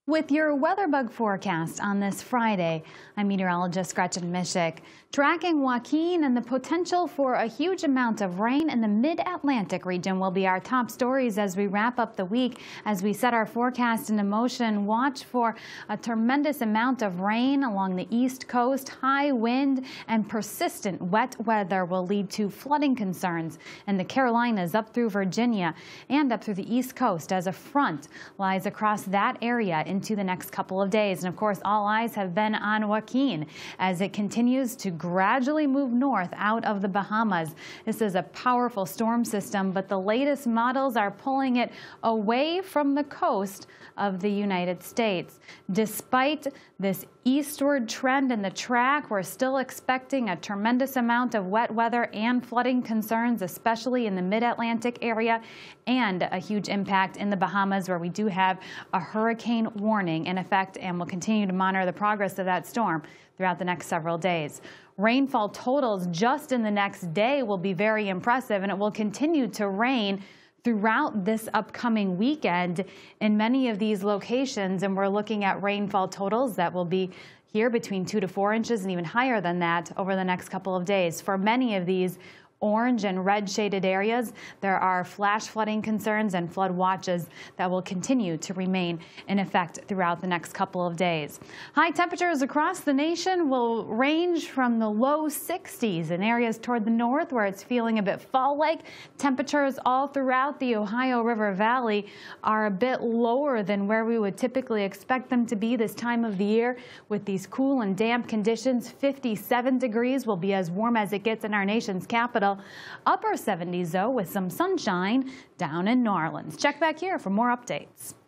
With your weather bug forecast on this Friday, I'm meteorologist Gretchen Mishik. Tracking Joaquin and the potential for a huge amount of rain in the mid-Atlantic region will be our top stories as we wrap up the week. As we set our forecast into motion, watch for a tremendous amount of rain along the East Coast. High wind and persistent wet weather will lead to flooding concerns in the Carolinas up through Virginia and up through the East Coast as a front lies across that area into the next couple of days. And of course, all eyes have been on Joaquin as it continues to gradually move north out of the Bahamas. This is a powerful storm system, but the latest models are pulling it away from the coast of the United States. Despite this eastward trend in the track, we're still expecting a tremendous amount of wet weather and flooding concerns, especially in the mid-Atlantic area, and a huge impact in the Bahamas, where we do have a hurricane warning in effect, and we'll continue to monitor the progress of that storm throughout the next several days. Rainfall totals just in the next day will be very impressive, and it will continue to rain throughout this upcoming weekend in many of these locations. And we're looking at rainfall totals that will be here between 2 to 4 inches and even higher than that over the next couple of days. For many of these orange and red shaded areas, there are flash flooding concerns and flood watches that will continue to remain in effect throughout the next couple of days. High temperatures across the nation will range from the low 60s in areas toward the north where it's feeling a bit fall-like. Temperatures all throughout the Ohio River Valley are a bit lower than where we would typically expect them to be this time of the year. With these cool and damp conditions, 57 degrees will be as warm as it gets in our nation's capital. Upper 70s, though, with some sunshine down in New Orleans. Check back here for more updates.